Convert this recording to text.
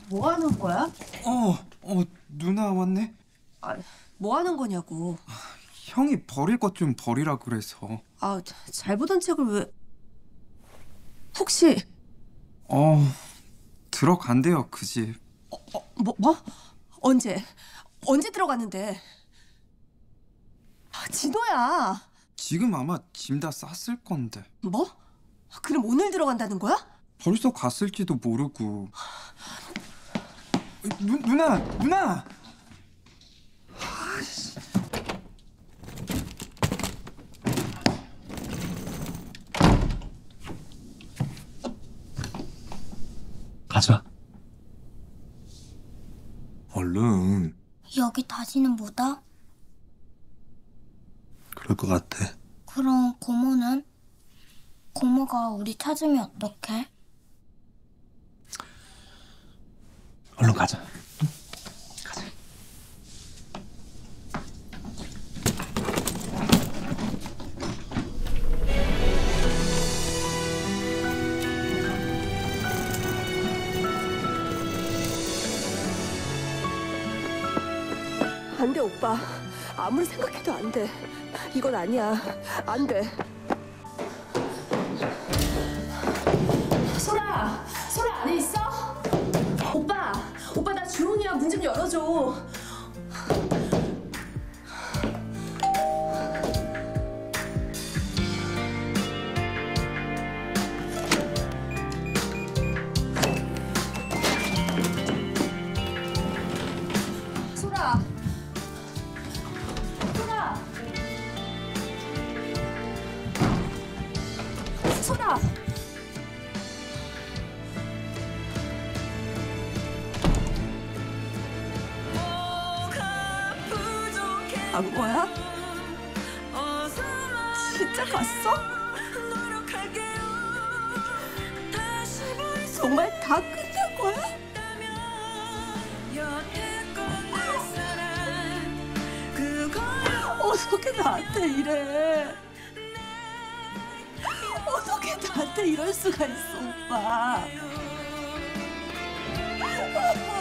뭐 하는 거야? 누나 왔네? 아, 뭐 하는 거냐고. 형이 버릴 것 좀 버리라 그래서. 아, 잘 보던 책을 왜... 혹시... 들어간대요, 그 집. 뭐? 언제? 언제 들어갔는데? 아, 진호야. 지금 아마 짐 다 쌌을 건데. 뭐? 그럼 오늘 들어간다는 거야? 벌써 갔을지도 모르고. 누나! 가자. 얼른. 여기 다시는 못 와? 그럴 것 같아. 그럼 고모는? 고모가 우리 찾으면 어떡해? 얼른 가자. 가자. 안 돼, 오빠. 아무리 생각해도 안 돼. 이건 아니야. 안 돼. 소라 안에 있어? 오빠 나 주홍이야. 문 좀 열어줘. 소라. 안 거야? 진짜 갔어? 정말 다 끝난 거야? 어떻게 나한테 이래? 어떻게 나한테 이럴 수가 있어, 오빠?